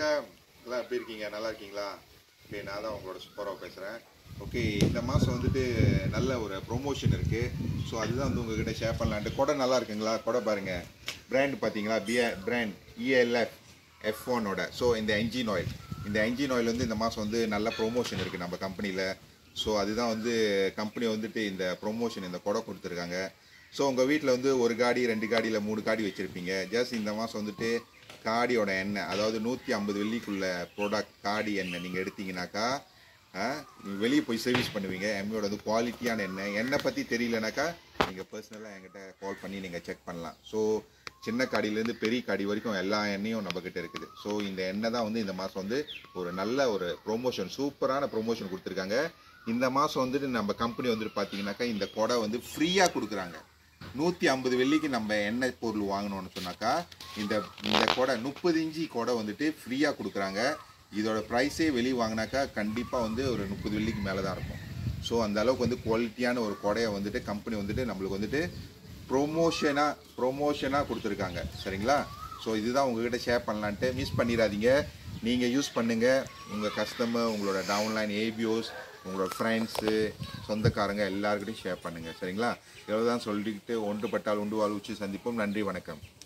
வணக்கம் எல்லாம் எப்படி இருக்கீங்க நல்லா இருக்கீங்களா ஓகே நான் தான் உங்களோட சூப்பராக பேசுகிறேன் ஓகே இந்த மாதம் வந்துட்டு நல்ல ஒரு ப்ரொமோஷன் இருக்குது ஸோ அதுதான் வந்து உங்ககிட்ட ஷேர் பண்ணலான்ட்டு கொடை நல்லா இருக்குங்களா கொடை பாருங்கள் பிராண்ட் பார்த்தீங்களா பிராண்ட் ELF F1ஓட ஸோ இந்த என்ஜின் ஆயில் வந்து இந்த மாதம் வந்து நல்ல ப்ரொமோஷன் இருக்குது நம்ம கம்பெனியில் ஸோ அதுதான் வந்து கம்பெனி வந்துட்டு இந்த ப்ரொமோஷன் இந்த கொடை கொடுத்துருக்காங்க ஸோ உங்கள் வீட்டில் வந்து ஒரு காடி 2 காடி இல்லை 3 காடி வச்சுருப்பீங்க ஜஸ்ட் இந்த மாதம் வந்துட்டு காடியோட எண்ணெய் அதாவது 150 வெள்ளிக்குள்ள ப்ராடக்ட் காடி எண்ணெய் நீங்கள் எடுத்தீங்கன்னாக்கா வெளியே போய் சர்வீஸ் பண்ணுவீங்க எம்மியோட வந்து குவாலிட்டியான எண்ணெய் பற்றி தெரியலனாக்கா நீங்கள் பர்சனலாக என்கிட்ட கால் பண்ணி நீங்கள் செக் பண்ணலாம் ஸோ சின்ன காடியிலேருந்து பெரிய காடி வரைக்கும் எல்லா எண்ணெயும் நம்மக்கிட்ட இருக்குது ஸோ இந்த எண்ணெய் தான் வந்து இந்த மாதம் வந்து ஒரு நல்ல ஒரு ப்ரொமோஷன் சூப்பரான ப்ரொமோஷன் கொடுத்துருக்காங்க இந்த மாதம் வந்துட்டு நம்ம கம்பெனி வந்துட்டு பார்த்தீங்கன்னாக்கா இந்த கொடை வந்து ஃப்ரீயாக கொடுக்குறாங்க 150 வெள்ளிக்கு நம்ம எண்ணெய் பொருள் வாங்கினோன்னு சொன்னாக்கா இந்த கொடை 30 இன்ச்சி கொடை வந்துட்டு ஃப்ரீயாக கொடுக்குறாங்க இதோட ப்ரைஸே வெளியே வாங்கினாக்கா கண்டிப்பாக வந்து ஒரு 30 வெள்ளிக்கு மேலே தான் இருக்கும் ஸோ அந்த அளவுக்கு வந்து குவாலிட்டியான ஒரு கொடையை வந்துட்டு கம்பெனி வந்துட்டு நம்மளுக்கு வந்துட்டு ப்ரொமோஷனாக கொடுத்துருக்காங்க சரிங்களா ஸோ இதுதான் உங்கள்கிட்ட ஷேர் பண்ணலான்ட்டு மிஸ் பண்ணிடாதீங்க நீங்கள் யூஸ் பண்ணுங்கள் உங்கள் கஸ்டமர் உங்களோட டவுன்லைன் ஏபிஓஸ் உங்களோட ஃப்ரெண்ட்ஸு சொந்தக்காரங்க எல்லாருக்கிட்டையும் ஷேர் பண்ணுங்கள் சரிங்களா இவ்வளோ தான் சொல்லிக்கிட்டு ஒன்றுபட்டால் உண்டு வாழ் உச்சி சந்திப்போம் நன்றி வணக்கம்